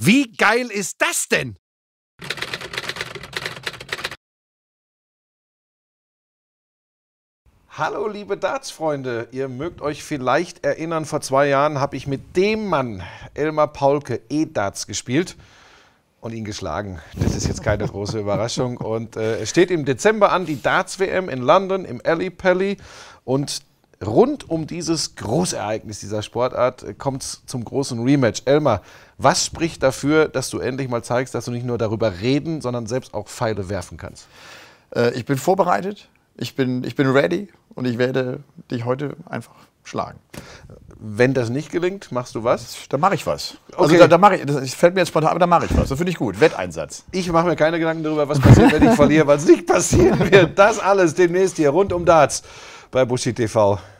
Wie geil ist das denn? Hallo liebe Darts-Freunde, ihr mögt euch vielleicht erinnern, vor 2 Jahren habe ich mit dem Mann, Elmar Paulke, E-Darts gespielt und ihn geschlagen. Das ist jetzt keine große Überraschung. Und es steht im Dezember an, die Darts-WM in London, im Ali Pally. Und rund um dieses Großereignis dieser Sportart kommt es zum großen Rematch. Elmar, was spricht dafür, dass du endlich mal zeigst, dass du nicht nur darüber reden, sondern selbst auch Pfeile werfen kannst? Ich bin vorbereitet, ich bin ready und ich werde dich heute einfach schlagen. Wenn das nicht gelingt, machst du was? Da mache ich was. Okay. Also da mache ich, das fällt mir jetzt spontan, aber da mache ich was. Das finde ich gut. Wetteinsatz. Ich mache mir keine Gedanken darüber, was passiert, wenn ich verliere, weil es nicht passieren wird. Das alles demnächst hier rund um Darts bei Buschi TV.